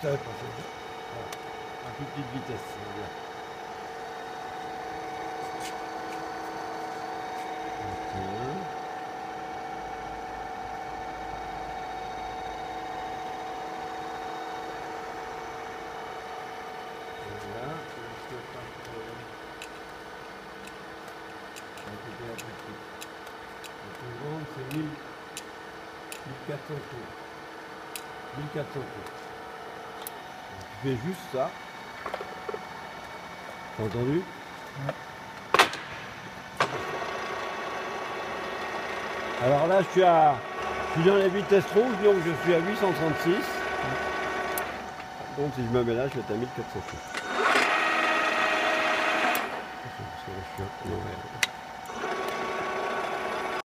savais pas. Voilà. Un peu petite vitesse, ça veut dire. Voilà, je vais pas trop. Un peu plus. La plus grande, c'est 1400 tours. 1400 tours. Je fais juste ça. T'as entendu? Ouais. Alors là, je suis dans la vitesse rouge, donc je suis à 836. Donc si je me mets là, je vais être à 1400 tours.